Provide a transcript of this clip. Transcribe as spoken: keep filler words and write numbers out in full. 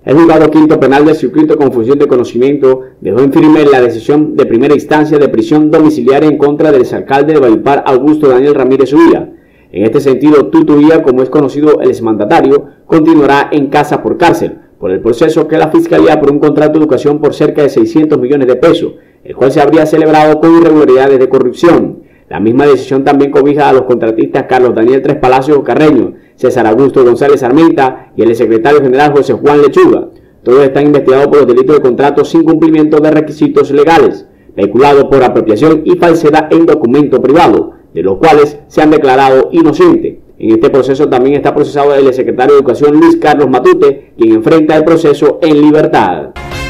El juzgado quinto penal del circuito con función de conocimiento dejó en firme la decisión de primera instancia de prisión domiciliaria en contra del exalcalde de Valledupar, Augusto Daniel Ramírez Uría. En este sentido, Tuto Uría, como es conocido el exmandatario, continuará en casa por cárcel por el proceso que la Fiscalía por un contrato de educación por cerca de seiscientos millones de pesos, el cual se habría celebrado con irregularidades de corrupción. La misma decisión también cobija a los contratistas Carlos Daniel Tres Palacios Carreño, César Augusto González Armenta y el secretario general José Juan Lechuga. Todos están investigados por los delitos de contrato sin cumplimiento de requisitos legales, vehiculados por apropiación y falsedad en documento privado, de los cuales se han declarado inocentes. En este proceso también está procesado el secretario de Educación Luis Carlos Matute, quien enfrenta el proceso en libertad.